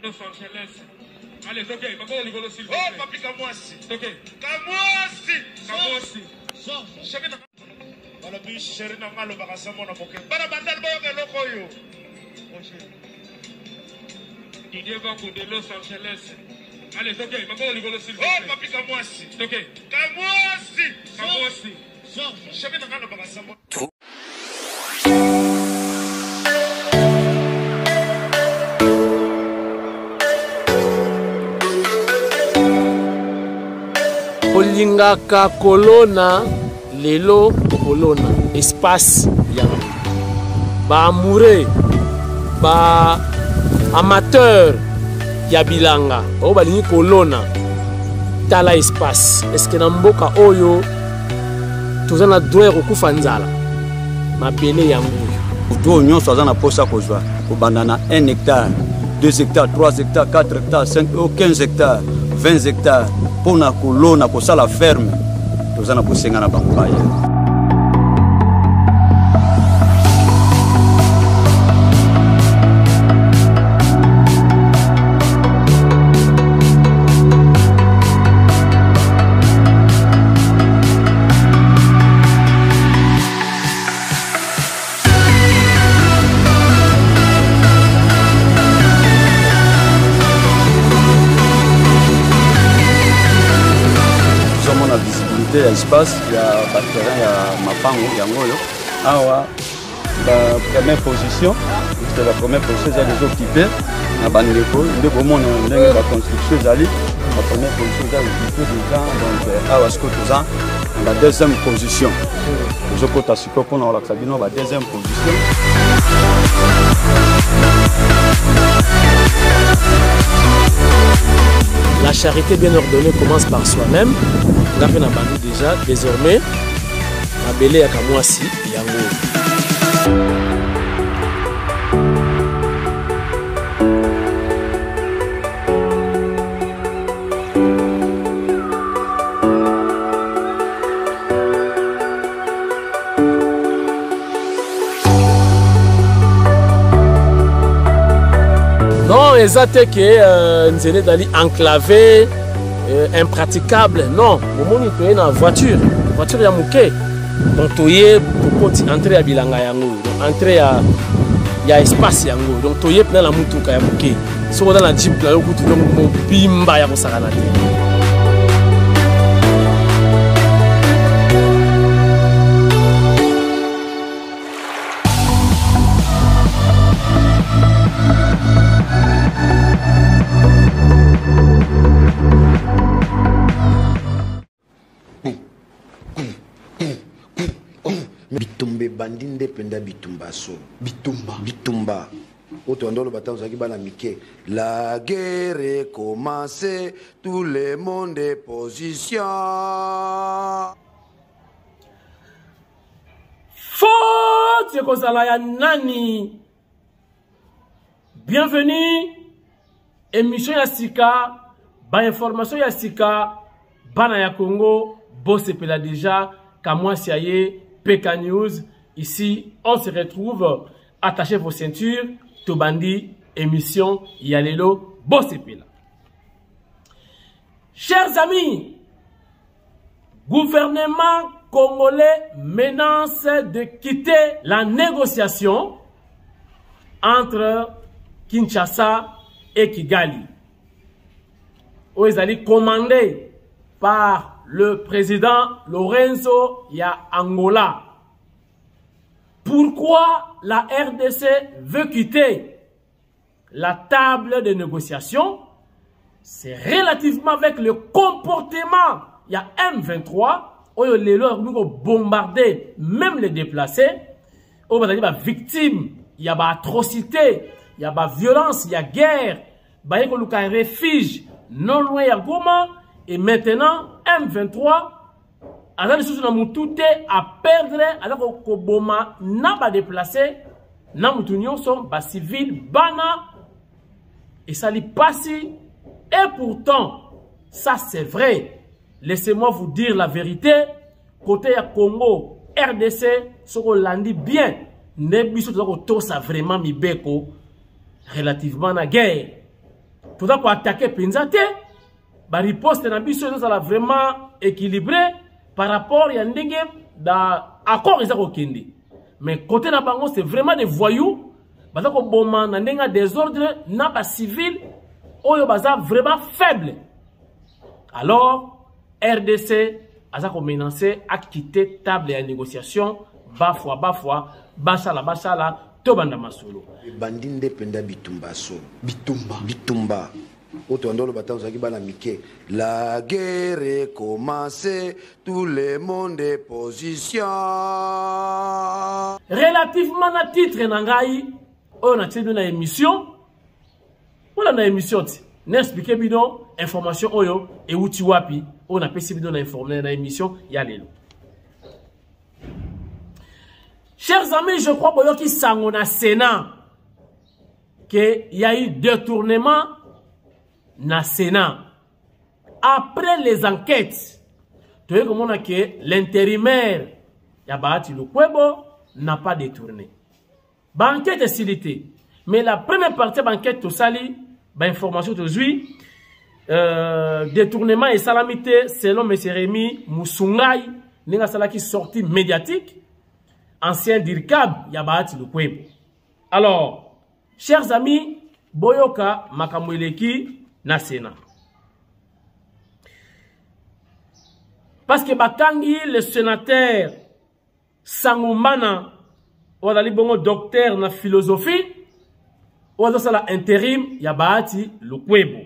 Los Angeles. Allez, ok, papa, on rigole aussi. Oh, papi, Kamwasi. Ok. Kamwasi. Kamwasi. Chéri na. Bala bi chéri na ngalo bakasa mona boke. Bala bandal ba ke loko yo. Didier Vanco de Los Angeles. Allez, ok, papa, on rigole aussi. Oh, papi, Kamwasi. Ok. Kamwasi. Kamwasi. Chéri na ngalo bakasa mona. Olingaka kolona lelo kolona espace yango ba amoureux ba amateur ya bilanga o balingi kolona tala espace est-ce que na mboka oyo toza na droit kokufa nzala mabele yango to nyonso aza na posa kozwa kobanda na 1 hectare 2 hectares 3 hectares 4 hectares 5 15 hectares 20 hectares pour na kolona kosala ferme toza na kosenga na bango baya. Il y a espace, il y a terrain, il y a mapango, il y a ngoyo. Awa, la première position, c'est la première position, c'est les occupés. La bandeko, il y a la construction, la première position, c'est occupé déjà. Donc, awa, ce que tout ça, la deuxième position. Les autres, c'est pour la deuxième position. La charité bien ordonnée commence par soi-même. On a fait déjà, désormais, la belé à Kamwasi, yango. Non, exact que nous sommes enclavé. Impraticable, non. Au moment où tu es dans la voiture, ya mouké. Donc tu es pour entrer à bilanga yango, entrer à espace yango. Donc tu es dans la mutuka ya mouké. Si on dans la jeep là, tu es mon bimba ya kosakana te. Bitumbe bandinde penda bitumba so bitumba auto ndolo batanza ki bana mike la guerre est commencée tout le monde est position Faute kozala ya nani. Bienvenue émission ya sika ba information ya sika bana ya Congo bosepela déjà Kamwasi aye PK News. Ici, on se retrouve. Attachez vos ceintures. Tobandi, émission Yalelo Bossepela. Chers amis, gouvernement congolais menace de quitter la négociation entre Kinshasa et Kigali. Où ils allaient commander par le président Lorenzo ya Angola. Pourquoi la RDC veut quitter la table de négociation? C'est relativement avec le comportement. Il y a M23, où les gens nous bombardé, même les déplacés, où il y a des victimes, il y a des atrocités, il y a des violences, il y a guerre, il y a un refuge non loin de Goma. Et maintenant, M23, à perdre, alors que Boma n'a pas déplacé, n'a pas sont civils, bana, et ça lui passe. Et pourtant, ça c'est vrai. Laissez-moi vous dire la vérité. Côté Congo, RDC, ce qu'on l'a dit bien, ne biso ça vraiment mi beko relativement à la guerre. tout ça pour attaquer Penzate, ba riposte na biso ça vraiment équilibré par rapport à ndenge da accord ils ont kende. Mais côté na bango c'est vraiment des voyous, baza ko boma na ndenga désordre na ba civil oyo baza vraiment faible. Alors RDC a menacé à quitter table de négociation, bafwa, bashala, tobanda masolo. Bandinde penda bitumba so. Bitumba. Auto andolo bataille zaki bana mike. La guerre est commencée, tout le monde est position. Relativement à titre nangai, on a tenu une émission. On a une émission. N'expliquez bidon information oyo et uti wapi on a possible de l'informer dans l'émission yalelo. Chers amis, je crois que qui sangona Sénat que il y a eu détournement na Sénat après les enquêtes. Tu vois comment que l'intérimaire Yabati Lukwebo n'a pas détourné. Banquette est silité, mais la première partie banquette tout sali information aujourd'hui, détournement et salamité selon M. Rémi Moussoungaï, n'est pas qui sorti médiatique, ancien DIRCAB, Yabahati Lukwebo. Alors, chers amis, Boyoka Makamweleki na Sénat. Parce que Batangi, le sénateur Sangoumana, ou a bon docteur na philosophie, ou à la intérim, Yabahati Lukwebo.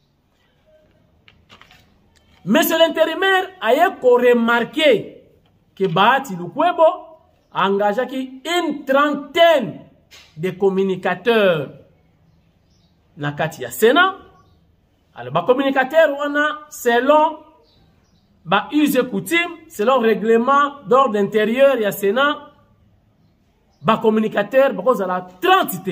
Mais c'est l'intérimaire a remarqué que Bahati Lukwebo a engagé une trentaine de communicateurs na kati ya Sénat. Alors, les communicateurs, on a, selon use coutume, selon règlement d'ordre intérieur ya Sénat, les communicateurs, parce que la 30.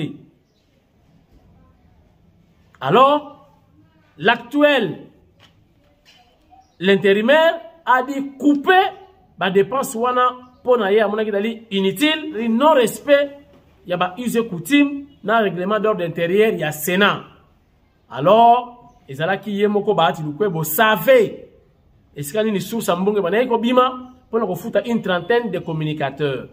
Alors, l'actuel, l'intérimaire a dit couper la dépense pour inutile, non-respect, il y a use coutume dans le règlement d'ordre intérieur, il y a Sénat. Alors, les ala qui yemoko Bahati Lukwebo savait, et ce qu'il y a une source à mbonge banayeko bima, pour nous foutre une trentaine de communicateurs.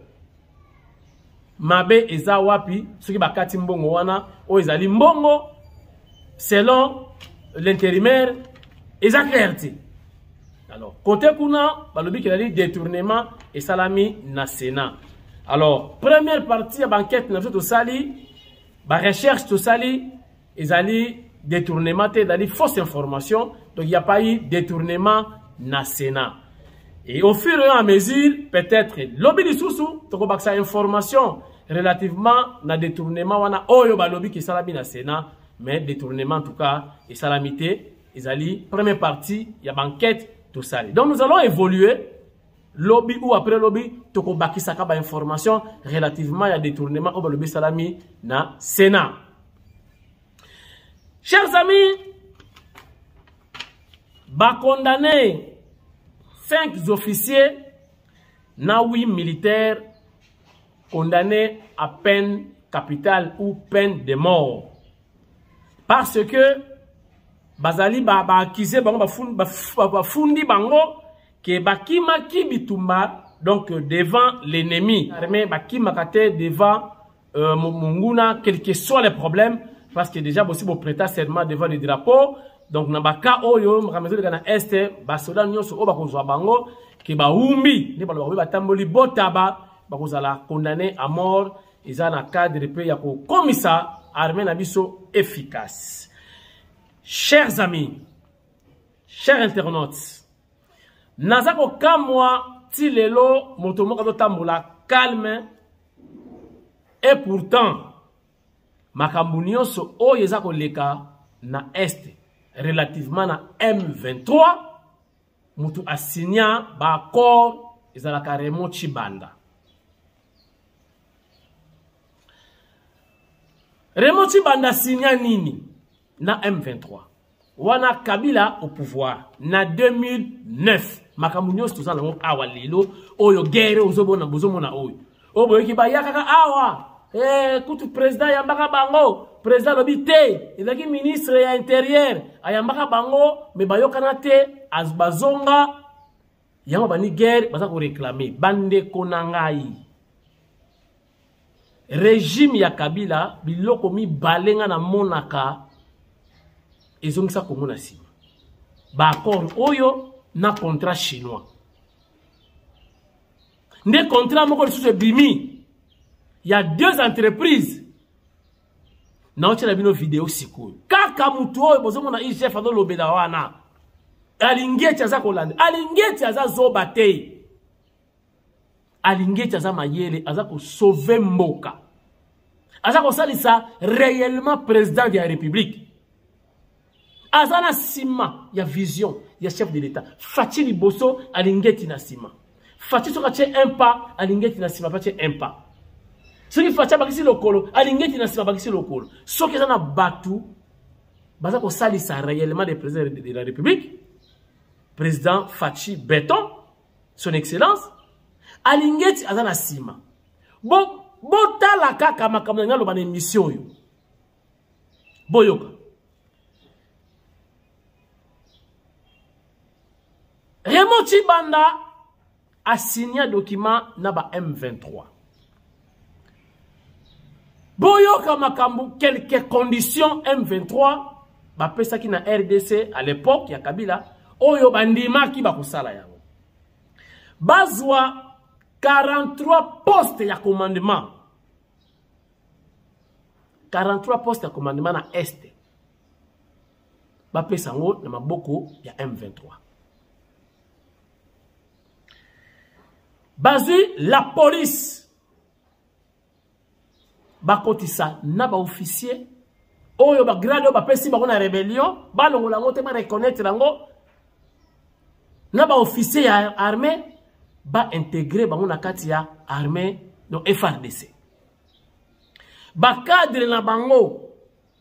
Mabe eza wapi, ceux qui bakati mbongo wana, o ezali mbongo, selon l'intérimaire, eza clarté. Alors, côté kuna, balobi qui a dit détournement et salami na Sénat. Alors, première partie, banquette na tout sali, recherche tout sali, ezali détournement, ezali fausse information, donc il n'y a pas eu détournement na Sénat. Et au fur et à mesure, peut-être, lobby di sousou, toko baksa information relativement na détournement wana oyo balobi qui salami na Sénat, mais détournement en tout cas, et salamité, ezali première partie, il y a banquette tout ça. Donc nous allons évoluer lobby ou après lobby toko bakisa ka ba information relativement à détournement au lobby salami na Sénat. Chers amis, ba condamné 5 officiers na 8 militaires condamnés à peine capitale ou peine de mort parce que bazali accusé bango bafundi bango que bakima ki bitumba donc devant l'ennemi armé bakima kate devant munguna quel que soit les problèmes parce que déjà aussi bon prêter serment devant le drapeau donc na baka oyo makamezo de kana este basoda nyonso o bakozwa bango ke baumbi ne balo batamboli botaba bakozala condamné à mort ils na cadre pe ya ko komisa armée na biso efficace. Chers amis, chers internautes, nazako kamwa ti lelo motomoka to tambola calme et pourtant makambu nyonso oyo eza koleka na est relativement na M23 mutu asigna ba accord ezalaka Raymond Tshibanda. Raymond Tshibanda signa nini na M23 wana Kabila au pouvoir na 2009 makambu nyonso tozala ngo awa lelo oyo guerre ozobona bozomona oyo oboyoki bayaka kaka awa kutu président yambaka bango président lobi te ezaki ministre ya intérieur ayambaka bango me bayokana te bazonga yango bani guerre baza ko réclamer bandeko na ngai régime ya Kabila biloko mibalenga na monaka ezongisa Congo na sima ba accord oyo na contrat chinois nde contrat moko lisusu bimi ya 2 entreprises na ocha na bino video sikoyo kaka mutu oyo bozomona chef ado lobela wana alingeti aza kolanda alingeti aza zoba te alingeti aza mayele aza ko sauver mboka aza ko salisa réellement président de la république aza na sima ya vision ya chef de l'état Faci Liboso alingeti na sima Faci soka che un pas alingeti na sima pa che un pas soki Faci bakisi lokolo alingeti na sima bakisi lokolo soki aza na batu baza ko salisa réellement le président de la république président Faci Béton son excellence alingeti aza na sima botala kaka makambo na loba na émission yo boyoka Raymond Tshibanda a signé un document na ba M23 boyoka makambo quelques conditions M23 ba pesa ki na RDC à l'époque ya Kabila oyo bandima ki ba kusala yango bazwa 43 postes ya commandement 43 postes ya commandement na Est ba pesa ngo na maboko ya M23 bazui la police bakotisa na ba officier oyo ba grade ba pesi ba na rébellion ba longola ngo te ba reconnaître ngo na ba officier ya armée ba intégrer ba na kati ya armée no FRDC ba cadre na bango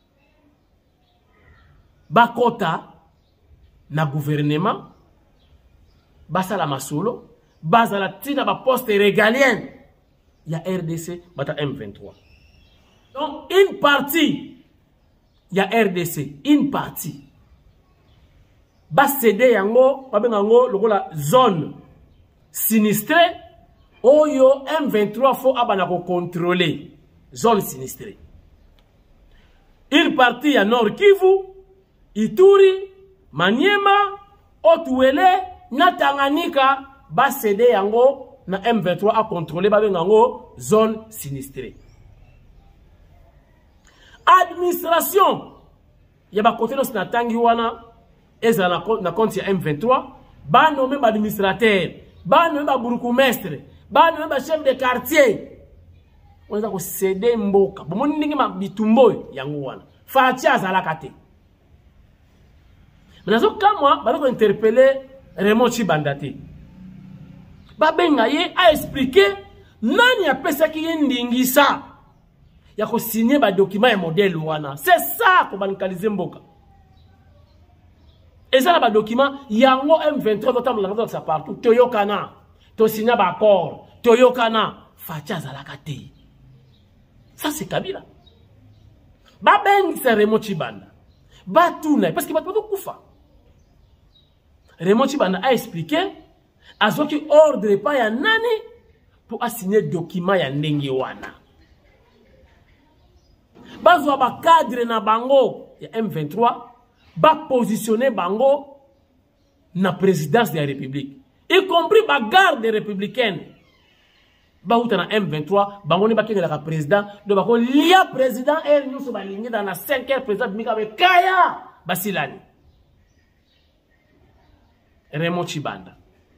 ba kota na gouvernement ba sala masolo base la tina ba poste régalienne ya RDC bata M23 donc une partie ya RDC une partie ba cédé yango ba bengango lokola zone sinistrée oyo M23 faut abana ko contrôler zone sinistrée une partie ya Nord Kivu Ituri Maniema Otuele na Tanganyika ba cédé yango na M23 a contrôler ba bengango zone sinistrée administration ya ba côté na tangi wana eza na compte ya M23 ba nommé ba administrateur ba nommé ba bourgmestre ba nommé ba chef de quartier on za ko cédé mboka bo moni ndingi ma bitumbo yango wana Faci azalaka te menazo kamwa ba ko interpeller Raymond Tshibanda te ba benga ye a expliquer nani a pesa ki ndingisa ya ko signer ba document ya modèle wana c'est ça ko bankaliser mboka et ça ba document yango M23 totam la ça partout toyokana to signer ba accord toyokana Faci azalaka te ça c'est Kabila ba benga c'est Raymond Tshibanda ba tuna parce que ba to kufa Raymond Tshibanda a expliqué azoki ordre pa ya nani pour assigner document ya ndenge wana bazwa ba cadre na bango ya M23 ba positionner bango na présidence de la République y compris ba garde républicaine ba uta na M23 bango ni bakenge la président do bako lia président er nyuso ba lingi dans la 5e président mika be kaya basilani Raymond Tshibanda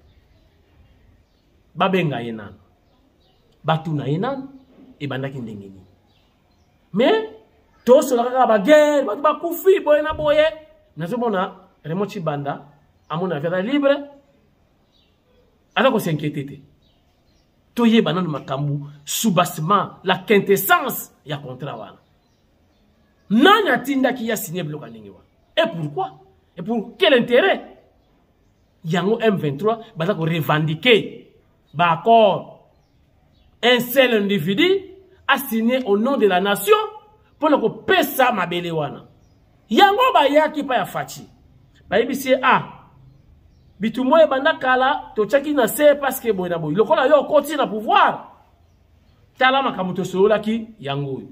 babenga yenan batuna yenan ebandaki ndengeni mais to sola kaka ba guerre batu bakufi boye na boye nazomona Raymond Tshibanda amona via libre ala ko s'inquiéter to yeba na makambu soubassement la quintessence ya contrat wana nani atinda ki ya signer bloc ndenge wana et pourquoi et pour quel intérêt yango M23 baza ko revendiquer ba accord un seul individu a signé au nom de la nation pour le pesa mabele wana. Yango bayaki pa ya Fachi. Bayebisi bitumoye banda kala to chaki na se parce que boy na boy. Lokola yo koti na pouvoir. Tala makamuto solo ki yango.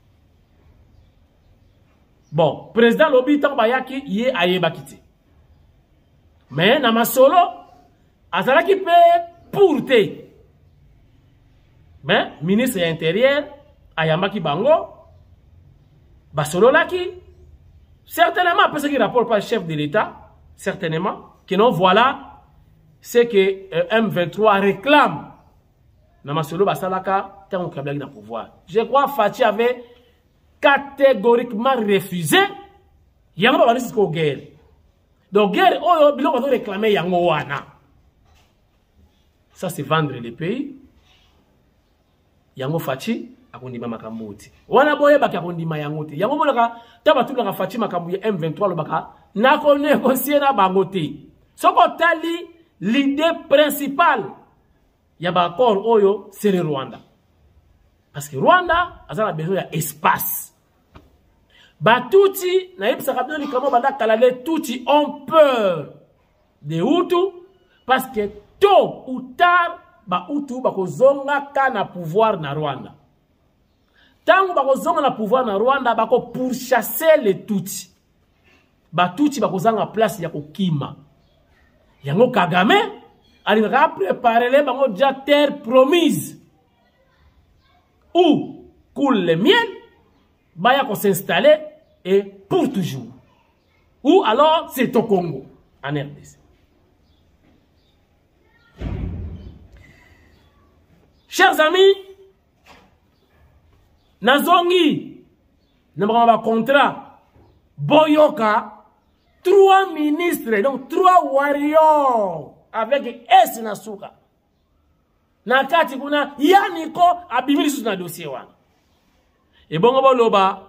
Bon, président lobi tant bayaki yé ayeba kiti. Mais na masolo azalaki pe pour te. Mais ministre de l'Intérieur ayambaki bango basolo laki certainement parce qu'il rapporte pas le chef de l'État certainement que non voilà ce que M23 réclame na masolo basalaka tant que na pouvoir. Je crois Fachi avait catégoriquement refusé yango ba nisiko guerre. Donc guerre oyo biloko ba réclamer yango wana. Ça c'est vendre les pays. Yango Fachi akondima makambo oti. Wana boye baki akondima yango te. Yango molaka taba tulaka Fachi makambo ya M23 lobaka na ko négocier na bango te. Soko tali l'idée principale ya ba accord oyo c'est le Rwanda. Parce que Rwanda a besoin d'espace. Batuti na yebisa kabino ni kamo banda kalale tuti ont peur de Hutu parce que tôt ou tard ba Hutu bakozonga ka na pouvoir na Rwanda. Tango bakozonga na pouvoir na Rwanda bako pourchasser les Tutsi. Ba Tutsi bakozanga place ya kokima. Yango Kagame alingaka préparer les bango déjà terre promise. Où coule le miel, baya ko s'installer et pour toujours. Ou alors c'est au Congo en RDC. Chers amis, Nazongi, n'a contrat, Boyoka, 3 ministres, donc 3 warriors, avec S Nasuka. Nakati kuna, Yaniko, abimili sous na dossier wana. Et bon, loba,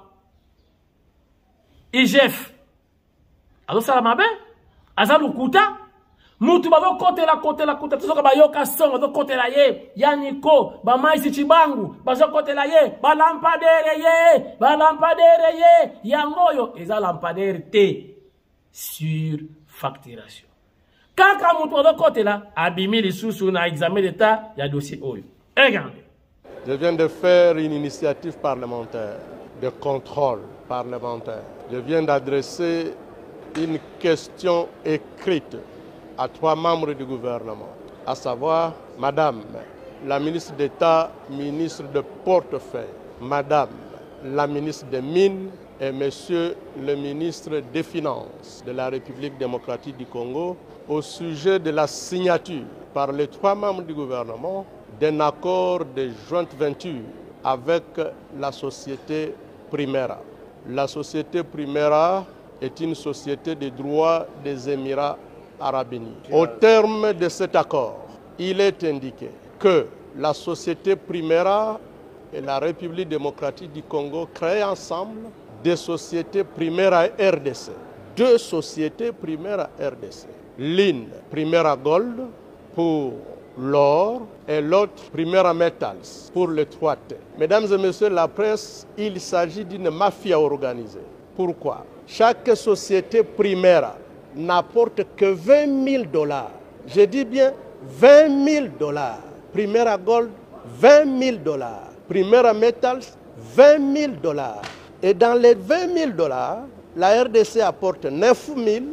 IGF, alors ça la Azalu Kuta, Mutu bazo kote la, tusoka bayoka son, bazo kote la ye, Yaniko, ba maisi chibangu, bazo kote la ye, ba lampadere ye, yangoyo, eza lampadere te, sur facturation. Kaka mutu bazo kote la, abimi li sous na examen d'état, ya dossier oyo. Regardez. Je viens de faire une initiative parlementaire, de contrôle parlementaire. Je viens d'adresser une question écrite à 3 membres du gouvernement, à savoir Madame la ministre d'État, ministre de portefeuille, Madame la ministre des Mines et Monsieur le ministre des Finances de la République démocratique du Congo au sujet de la signature par les 3 membres du gouvernement d'un accord de joint venture avec la société Primera. La société Primera est une société de droit des Émirats Arabes Unis. Au terme de cet accord, il est indiqué que la société Primera et la République démocratique du Congo créent ensemble des sociétés Primera RDC. 2 sociétés Primera RDC. L'une Primera Gold pour l'or et l'autre Primera Metals pour le 3T. Mesdames et messieurs la presse, il s'agit d'une mafia organisée. Pourquoi? Chaque société Primera n'apporte que $20 000. Je dis bien $20 000. Primera Gold, $20 000. Primera Metals, $20 000. Et dans les $20 000, la RDC apporte 9 000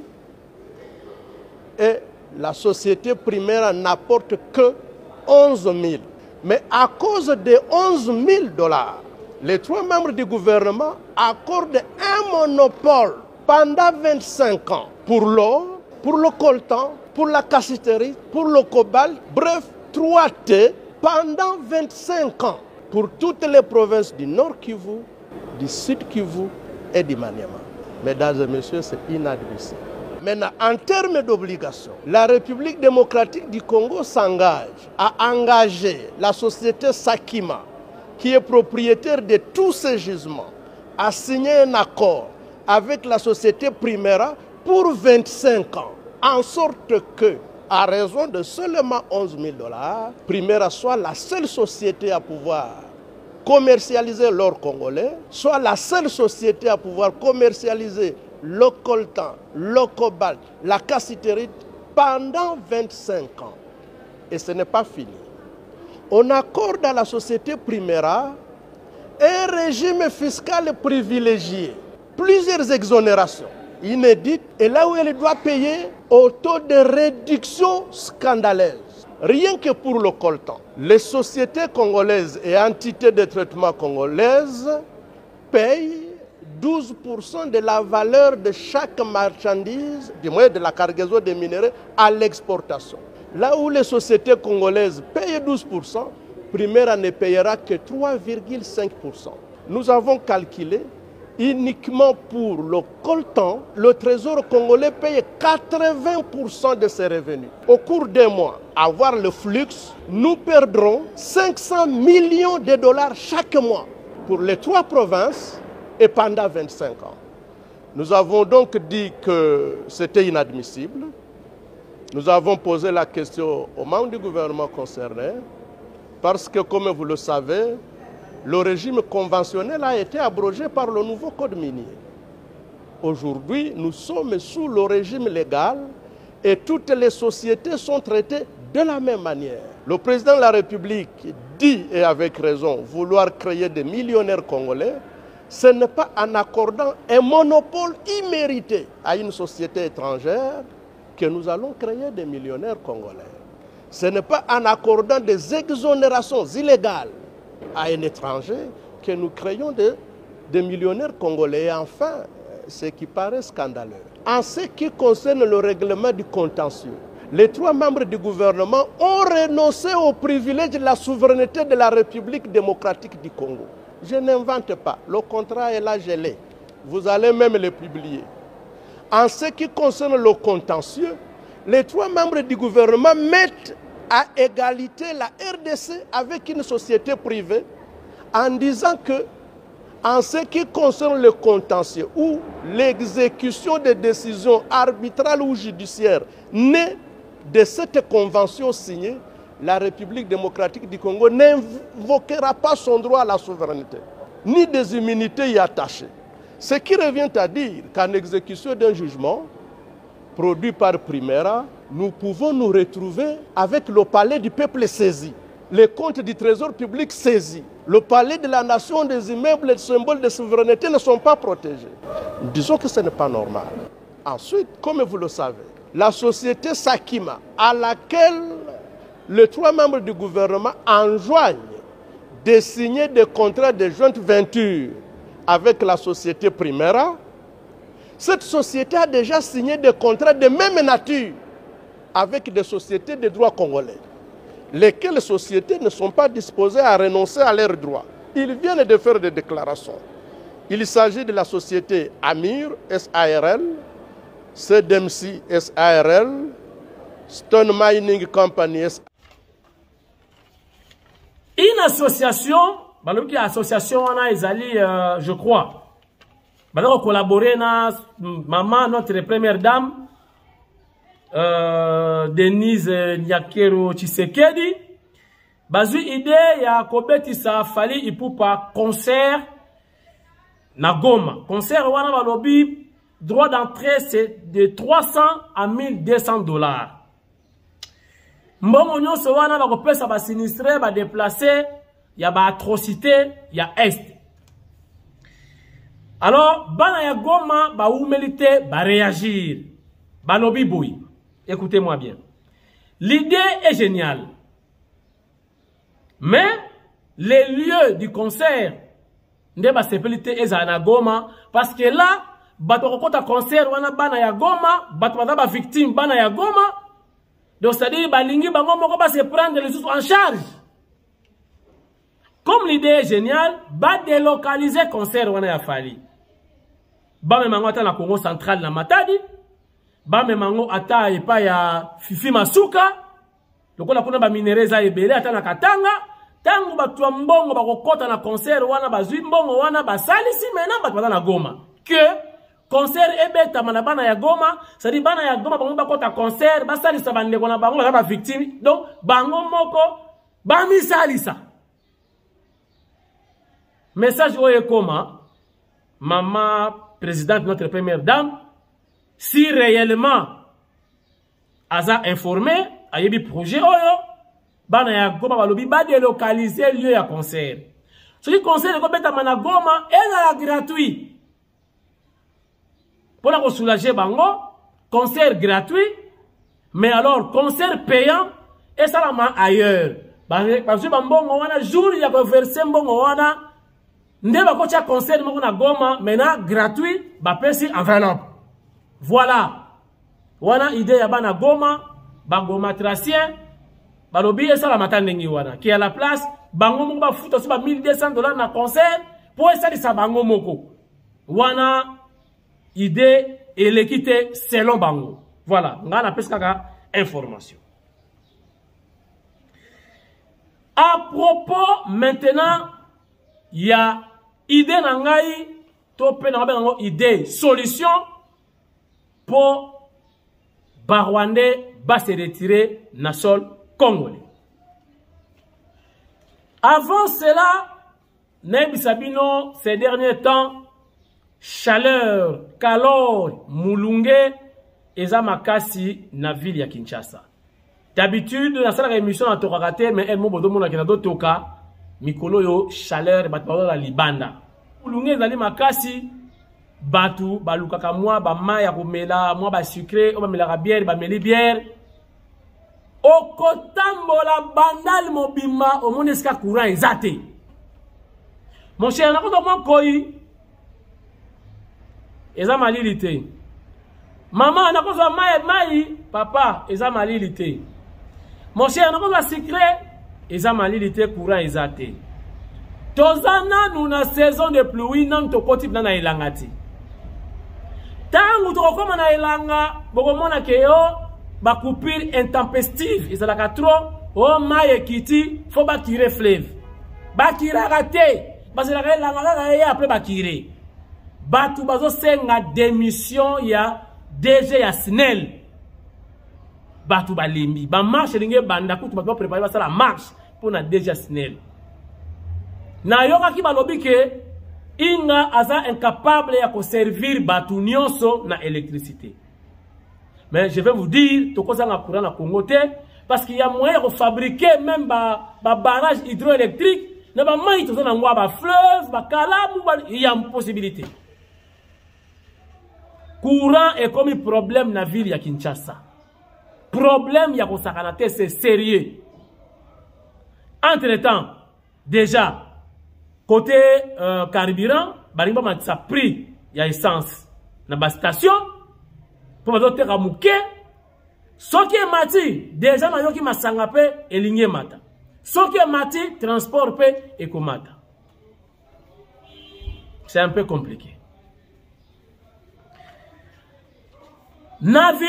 et la société Primera n'apporte que 11 000. Mais à cause de 11 000 $, les 3 membres du gouvernement accordent un monopole pendant 25 ans pour l'or, pour le coltan, pour la cassiterie, pour le cobalt, bref, 3T pendant 25 ans pour toutes les provinces du Nord Kivu, du Sud Kivu et du Maniema. Mesdames et messieurs, c'est inadmissible. Maintenant, en termes d'obligation, la République démocratique du Congo s'engage à engager la société Sakima, qui est propriétaire de tous ces gisements, à signer un accord avec la société Primera pour 25 ans, en sorte que, à raison de seulement 11 000 $, Primera soit la seule société à pouvoir commercialiser l'or congolais, soit la seule société à pouvoir commercialiser le coltan, le cobalt, la cassiterite pendant 25 ans. Et ce n'est pas fini. On accorde à la société Primera un régime fiscal privilégié, plusieurs exonérations inédites, et là où elle doit payer au taux de réduction scandaleuse. Rien que pour le coltan, les sociétés congolaises et entités de traitement congolaises payent 12% de la valeur de chaque marchandise, du moins de la cargaison des minéraux, à l'exportation. Là où les sociétés congolaises payent 12%, Primera ne payera que 3,5%. Nous avons calculé uniquement pour le coltan, le Trésor congolais paye 80% de ses revenus. Au cours des mois, à voir le flux, nous perdrons 500 millions de dollars chaque mois pour les 3 provinces et pendant 25 ans. Nous avons donc dit que c'était inadmissible. Nous avons posé la question aux membres du gouvernement concerné parce que, comme vous le savez, le régime conventionnel a été abrogé par le nouveau code minier. Aujourd'hui, nous sommes sous le régime légal et toutes les sociétés sont traitées de la même manière. Le président de la République dit, et avec raison, vouloir créer des millionnaires congolais. Ce n'est pas en accordant un monopole immérité à une société étrangère que nous allons créer des millionnaires congolais. Ce n'est pas en accordant des exonérations illégales à un étranger que nous créons des millionnaires congolais. Et enfin, ce qui paraît scandaleux, en ce qui concerne le règlement du contentieux, les 3 membres du gouvernement ont renoncé au privilège de la souveraineté de la République démocratique du Congo. Je n'invente pas, le contrat est là gelé. Vous allez même le publier. En ce qui concerne le contentieux, les 3 membres du gouvernement mettent à égalité la RDC avec une société privée en disant que, en ce qui concerne le contentieux ou l'exécution des décisions arbitrales ou judiciaires nées de cette convention signée, la République démocratique du Congo n'invoquera pas son droit à la souveraineté, ni des immunités y attachées. Ce qui revient à dire qu'en exécution d'un jugement produit par Primera, nous pouvons nous retrouver avec le palais du peuple saisi, les comptes du trésor public saisis, le palais de la nation, des immeubles et des symboles de souveraineté ne sont pas protégés. Disons que ce n'est pas normal. Ensuite, comme vous le savez, la société Sakima, à laquelle les 3 membres du gouvernement enjoignent de signer des contrats de jointe venture avec la société Primera, cette société a déjà signé des contrats de même nature avec des sociétés de droit congolais, lesquelles sociétés ne sont pas disposées à renoncer à leurs droits. Ils viennent de faire des déclarations. Il s'agit de la société Amir SARL, CDMC SARL, Stone Mining Company SARL. Une association, l'association je crois, nous avons collaboré avec maman, notre première dame, Denise Nyakero Tshisekedi. Bazu idée ya kobetisa Fally Ipupa concert na Goma. Concert wana balobi droit d'entrée c'est de 300 à 1200 dollars. Mbongo nyonso wana bakopesa ba sinistré ba déplacer ya ba atrocité ya est. Alors bana ya Goma ba humilité ba réagir. Balobi boy. Écoutez-moi bien. L'idée est géniale. Mais les lieux du concert ne ba sepelité ezana Goma parce que là bato kokota concert wana bana ya Goma, bato ba victime bana ya Goma. Donc c'est-à-dire balingi bango moko ba se prendre les autres en charge. Comme l'idée est géniale, ba délocaliser concert wana ya Fally. Ba me mango ata na Congo central na Matadi. Ba me mango ata epa ya Fifi Masuka. Lokola kuna ba minereza ebele ata na Katanga. Tangu batu mbongo bakokota na concert wana bazui mbongo wana basalisi mena batu na Goma. Que concert ebeta manabana ya Goma, c'est-à-dire bana ya Goma bango bakota concert, basalisa bandeko na bango ba victime. Donc bango moko ba misalisa. Message oye koma, maman présidente, notre première dame, si réellement aza informé, ayebi projet oyo, bana ya Goma balobi ba délocaliser lieu ya concert. Ce qui concert ko beta mana Goma ezala gratuit. Pour la soulager bango, concert gratuit, mais alors concert payant et ça la ailleurs. Parce que bambongo wana jour ya ko verser mbongo wana ndeba ko cha concert moko na Goma maintenant gratuit ba pesi enveloppe. Voilà. Wana idée ya bana Goma, bangoma tracien, balobi et ça la matandengi wana qui à la place bango moko ba futa so ba $1200 na concert pour ça de sa bango moko. Wana idée et l'équité selon bango. Voilà, on a pesca information. À propos maintenant, il y a idée nangai topé nango idée solution pour Barwandais va se retirer na sol congolais. Avant cela, Naïb Sabino ces derniers temps chaleur, calor, mulunge, eza makasi na ville ya Kinshasa. D'habitude, na sala émission na tokakate, mais elle mobodo mona kenado toka, mikolo yo chaleur batbalo la libanda. Mulunge ezali makasi, batu balukaka mwa ba mai ya komela, mwa ba sucré, o ba melaka bière, ba meli bière. Okotambola bandal mobima omoni eska courant ezate. Mon cher, nakoto mwa koi eza malilité. Maman nakozwa mai papa eza malilité. Mon cher nakozwa secret eza malilité courant ezate. Tozana nous na saison de pluie nan tokoti na elangati. Tangu tokoma na elanga bokomona ke yo ba coupure intempestive ezalaka trop o mai ekiti faut ba tirer fleuve. Ba tira raté parce que la elanga ya après ba tirer. Batu bazo senga démission ya DG ya SNEL. Batu balimbi ba marche linge banda kutu ba préparer ba la marche pour na DG ya SNEL. Na yoka ki balobi ke inga aza incapable ya ko servir batu nyonso na électricité. Mais je vais vous dire to kosa na courant na Congo te parce qu'il y a moyen de fabriquer même ba barrage hydroélectrique na ba mai to na ngwa ba fleuve ba kalamu il y a une possibilité. Courant est comme un problème dans la ville de Kinshasa. Problème ya kosakanate c'est sérieux. Entre-temps, déjà, côté carburant, barimba matisa prix ya essence na ba station pour bazote kamuke. Soki mati déjà na yoki masanga pe elinye mata. Soki mati transport pe ekomata. C'est un peu compliqué. Na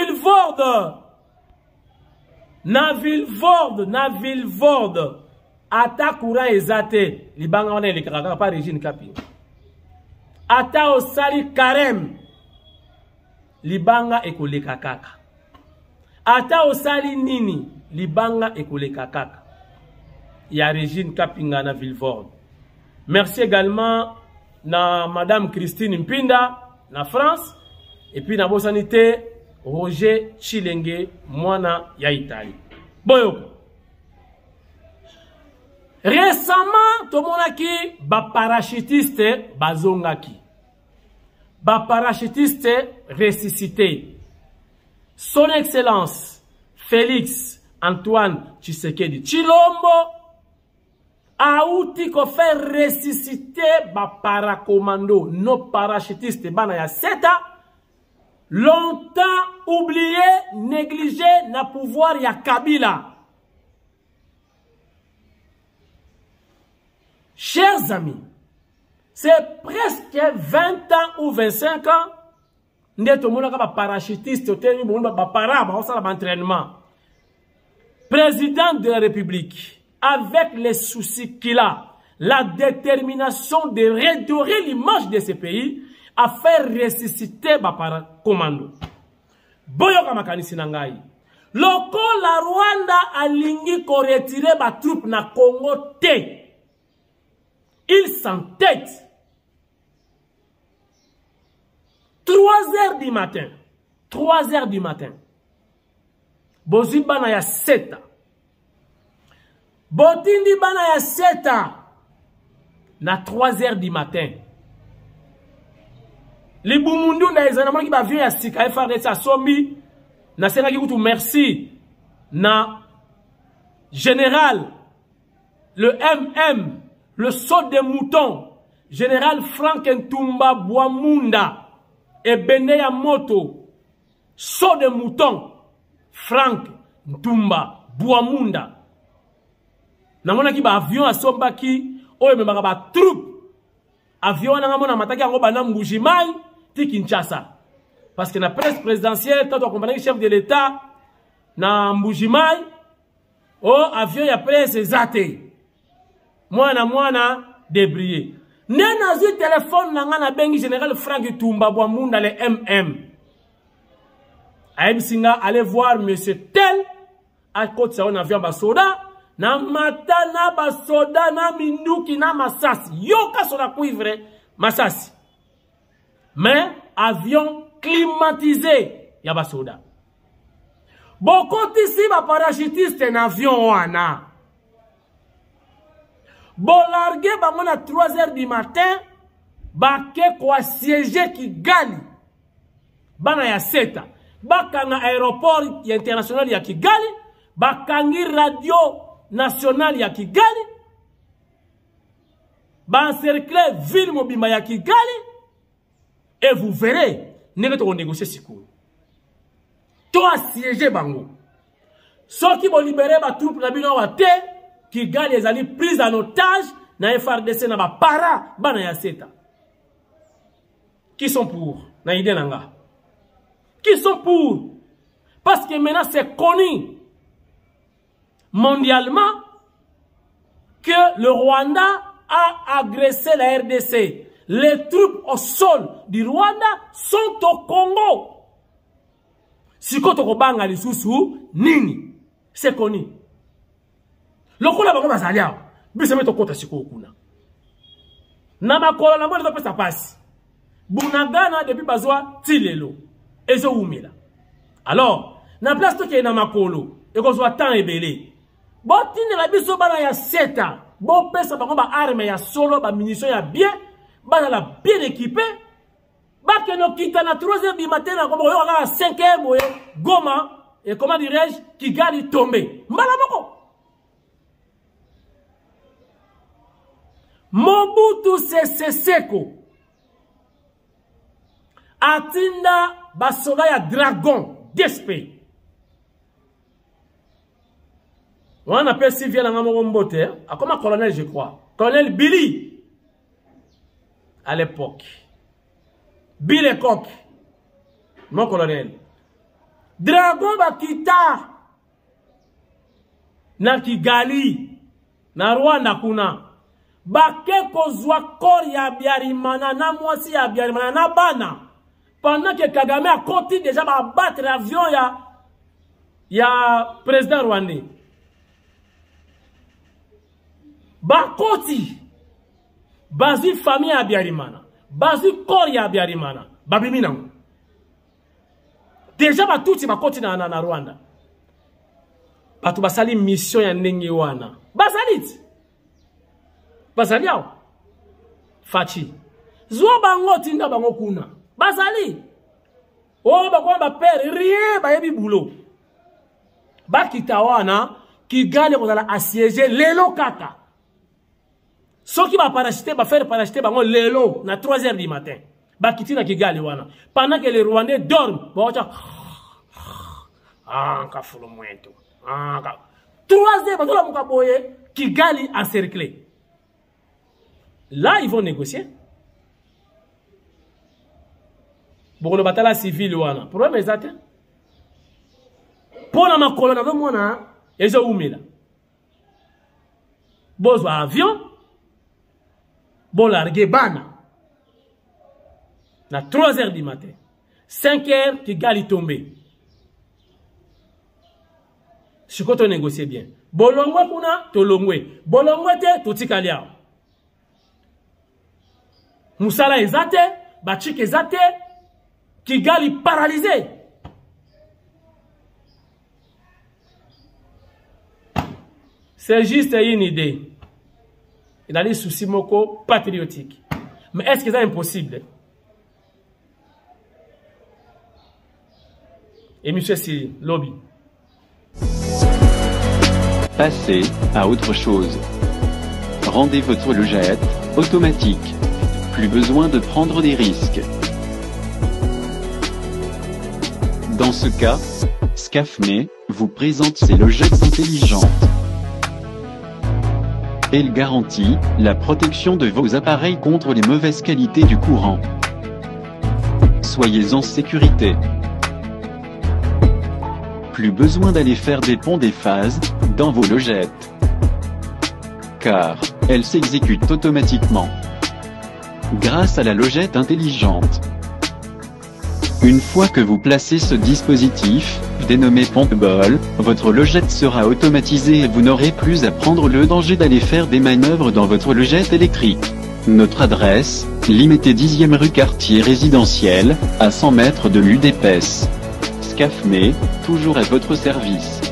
Vilvoorde, ata courant ezate, libanga wana elekaka pa Régine Kapi. Ata osali carême, libanga ekoleka kaka. Ata osali nini, libanga ekoleka kaka. Il y a Régine Kapinga na Vilvoorde. Merci également na Madame Christine Mpinda na France et puis na bosanité Roger Chilenge mwana ya Italie. Boyoko. Récemment, tomonaki ba parachutiste bazongaki. Ba parachutiste ressuscité. Son Excellence Félix Antoine Tshisekedi Chilombo a outi ko faire ressusciter ba paracommando, nos parachutistes bana ya seta. Longtemps oublié, négligé, na pouvoir ya Kabila. Chers amis, c'est presque 20 ans ou 25 ans, nous sommes parachutistes, nous sommes entraînement. Président de la République, avec les soucis qu'il a, la détermination de redorer l'image de ce pays, à faire ressusciter ba paracommando. Boyoka makanisi nangai. Loko la Rwanda alingi ko retirer ba troupe na Congo te. il s'entête. 3 heures du matin. 3 heures du matin. Bozui bana ya 7. Botindi bana ya 7. Na 3 heures du matin. Les Boumundu na ezana qui ba vieux ya sika FRDC a sombi na senga ki kutu merci na général le MM le saut des moutons général Frank Ntumba Bwamunda et Beneya Moto saut des moutons Frank Ntumba Bwamunda na mona ki ba avion a somba ki oyo me ba troupe avion na mona mataki yango bana Mbujimai ti Kinshasa. Parce que la presse présidentielle, quand on accompagne le chef de l'État, na Mbujimai, oh, avion ya presse zate. Mwana, débrié. Nena zi téléphone na nga na bengi général Frank Tumba Bwamunda le MM. Aïm Singa, allez voir monsieur tel, à côté sa on avion basoda, na matana basoda, na minduki, na masasi. Yoka soda cuivre, masasi. Mais avion climatisé ya basoda. Bokoti si ba parachutiste en avion wana. Bo largué bango na 3 heures du matin, ba ke kwa siéger Kigali. Bana ya 7. Bakanga aéroport international ya Kigali, bakangi radio nationale ya Kigali. Ba encercler ville mobimba ya Kigali. Et vous verrez, nous allons négocier ce coup. Toi, siéger bango. Ceux qui vont libérer ma troupe na bino wate, qui gagnent les alliés pris en otage, na FRDC na ba para, ba na ya seta. Qui sont pour? Na idée nanga. Qui sont pour? Parce que maintenant c'est connu mondialement que le Rwanda a agressé la RDC. Les troupes au sol du Rwanda sont au Congo. Si tu as les sous nini, c'est connu. Le Congo va pas aller. Mais c'est mettre côté siko kuna. Na makolo na mwana pesa passe. Bunagana depuis bazwa tilelo. Ezo umela. Alors, na place to ke na makolo, e ko zwa temps ebele. Botine la biso bana ya 7 ans. Bon pesa bango ba arme ya solo ba munitions ya bien. Bah la bien équipé. Bah que nous quittons à 3 heures du matin, à 5 heures, Goma, et comment dirais-je, Kigali tombé. Malaboko. Mobutu Sese Seko. Atinda basoda ya dragon, d'esprit. On appelle Sylvia Langamorombote, comme un colonel, je crois. Colonel Billy. À l'époque. Bill Lecoq, mon colonel. Dragon Bakita. Na Kigali. Na Rwanda kuna. Bake kozwa kor ya Biarimana. Na mwasi ya Biarimana. Na bana. Pendant que Kagame a continué déjà à battre l'avion ya président rwandais. Bakoti. Bazi famille à Biarimana. Bazi corps ya Biarimana. Babimina. Déjà ba tout ba continue na Rwanda. Batu basali mission ya ndenge wana. Basalit. Basaliao. Fachi. Zo bango tinda bango kuna. Basali. Oh ba kwa ba père rien ba yebi boulot. Ba kitawana Kigali kozala assiéger lelo kaka. Ceux qui va parachuter, va faire parachuter, va l'élo, na 3 heures du matin. Va quitter na Kigali, wana. Pendant que les Rwandais dorment, va dire, ah, kafou le moins tout. Ah, 3 heures, va dire, mon boye, Kigali encerclé. Là, ils vont négocier. Pour le bataille civil, wana. Problème exact. Pour la colonne, avec moi, ils ont oumé là. Bozo avion. Bon largué bana. Na 3 heures du matin. 5 heures, Kigali tombé. Je peux te négocier bien. Bolongwe kuna, tolongwe. Bolongwe te, totikalia. Moussala ezate, Bachik ezate, Kigali paralysé. C'est juste une idée. Il a des soucis moko patriotiques. Mais est-ce que c'est impossible? Et monsieur Siri, lobby. Passez à autre chose. Rendez votre logette automatique. Plus besoin de prendre des risques. Dans ce cas, Scafme vous présente ses logettes intelligentes. Elle garantit la protection de vos appareils contre les mauvaises qualités du courant. Soyez en sécurité. Plus besoin d'aller faire des ponts des phases dans vos logettes, car elles s'exécutent automatiquement grâce à la logette intelligente. Une fois que vous placez ce dispositif, dénommé Pompeball, votre logette sera automatisée et vous n'aurez plus à prendre le danger d'aller faire des manœuvres dans votre logette électrique. Notre adresse, Limité 10e rue quartier résidentiel, à 100 mètres de l'UDPS. Scafme, toujours à votre service.